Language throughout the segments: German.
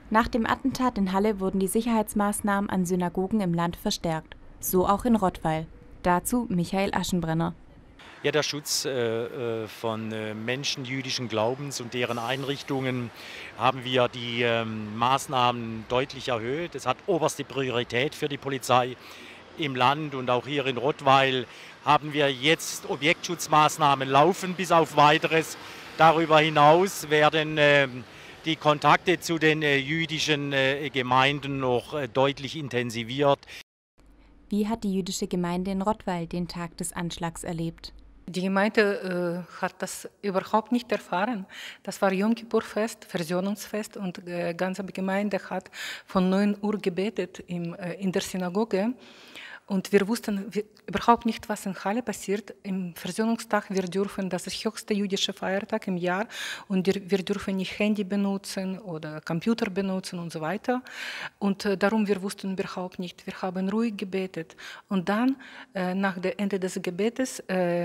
Nach dem Attentat in Halle wurden die Sicherheitsmaßnahmen an Synagogen im Land verstärkt, so auch in Rottweil. Dazu Michael Aschenbrenner. Ja, der Schutz von Menschen jüdischen Glaubens und deren Einrichtungen haben wir die Maßnahmen deutlich erhöht. Es hat oberste Priorität für die Polizei im Land, und auch hier in Rottweil haben wir jetzt Objektschutzmaßnahmen laufen bis auf Weiteres. Darüber hinaus werden die Kontakte zu den jüdischen Gemeinden noch deutlich intensiviert. Wie hat die jüdische Gemeinde in Rottweil den Tag des Anschlags erlebt? Die Gemeinde hat das überhaupt nicht erfahren. Das war Jom Kippur-Fest, Versöhnungsfest, und die ganze Gemeinde hat von 9 Uhr gebetet in der Synagoge. Und wir wussten überhaupt nicht, was in Halle passiert. Im Versöhnungstag, das ist der höchste jüdische Feiertag im Jahr, und wir dürfen nicht Handy benutzen oder Computer benutzen und so weiter. Und darum, wir wussten überhaupt nicht. Wir haben ruhig gebetet. Und dann, nach dem Ende des Gebetes,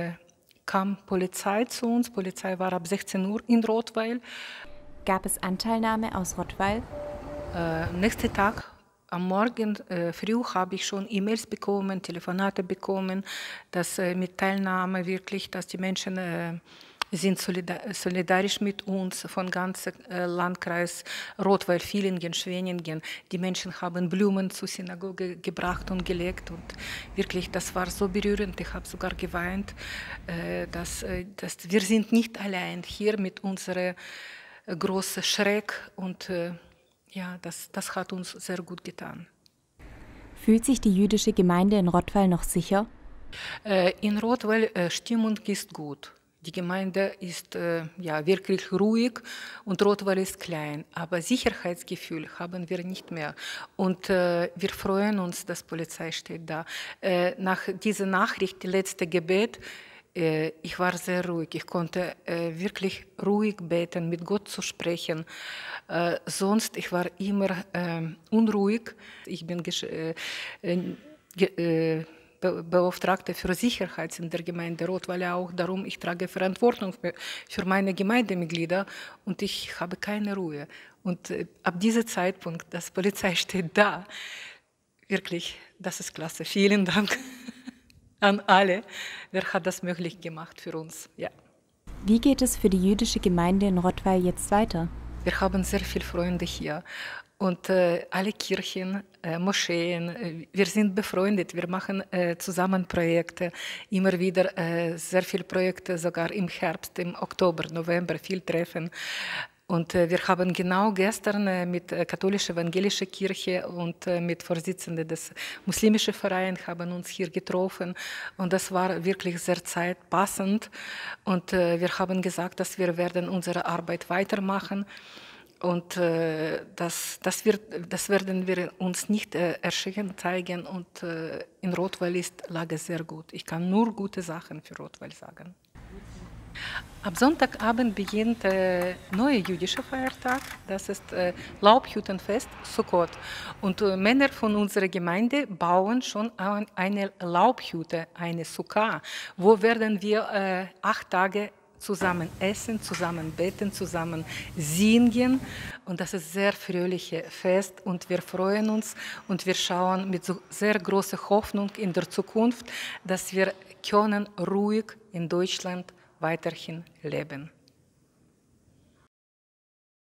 kam Polizei zu uns. Polizei war ab 16 Uhr in Rottweil. Gab es Anteilnahme aus Rottweil? Nächsten Tag, am Morgen früh, habe ich schon E-Mails bekommen, Telefonate bekommen, dass mit Teilnahme wirklich, dass die Menschen sind solidarisch mit uns von ganzem Landkreis Rottweil, Villingen, Schwenningen. Die Menschen haben Blumen zur Synagoge gebracht und gelegt, und wirklich, das war so berührend. Ich habe sogar geweint, dass wir sind nicht allein hier mit unserem großen Schreck, und ja, das hat uns sehr gut getan. Fühlt sich die jüdische Gemeinde in Rottweil noch sicher? In Rottweil Stimmung ist gut. Die Gemeinde ist ja wirklich ruhig, und Rottweil ist klein, aber Sicherheitsgefühl haben wir nicht mehr. Und wir freuen uns, dass Polizei steht da. Nach dieser Nachricht, die letzte Gebet, ich war sehr ruhig. Ich konnte wirklich ruhig beten, mit Gott zu sprechen. Sonst, ich war immer unruhig. Ich bin Beauftragte für Sicherheit in der Gemeinde Rottweil auch. Darum, ich trage Verantwortung für meine Gemeindemitglieder, und ich habe keine Ruhe. Und ab diesem Zeitpunkt, dass Polizei steht da, wirklich, das ist klasse. Vielen Dank an alle, wer hat das möglich gemacht für uns. Ja. Wie geht es für die jüdische Gemeinde in Rottweil jetzt weiter? Wir haben sehr viele Freunde hier, und alle Kirchen, Moscheen, wir sind befreundet, wir machen zusammen Projekte, immer wieder sehr viele Projekte, sogar im Herbst, im Oktober, November, viel Treffen. Und wir haben genau gestern mit katholischer evangelischer Kirche und mit Vorsitzenden des muslimischen Vereins haben uns hier getroffen, und das war wirklich sehr zeitpassend, und wir haben gesagt, dass wir werden unsere Arbeit weitermachen, und das werden wir uns nicht erschrecken zeigen, und in Rottweil ist Lage sehr gut. Ich kann nur gute Sachen für Rottweil sagen. Ab Sonntagabend beginnt der neue jüdische Feiertag, das ist Laubhüttenfest, Sukkot. Und Männer von unserer Gemeinde bauen schon eine Laubhütte, eine Sukkah, wo werden wir 8 Tage zusammen essen, zusammen beten, zusammen singen. Und das ist ein sehr fröhliches Fest, und wir freuen uns, und wir schauen mit so sehr großer Hoffnung in der Zukunft, dass wir können ruhig in Deutschland weiterhin leben.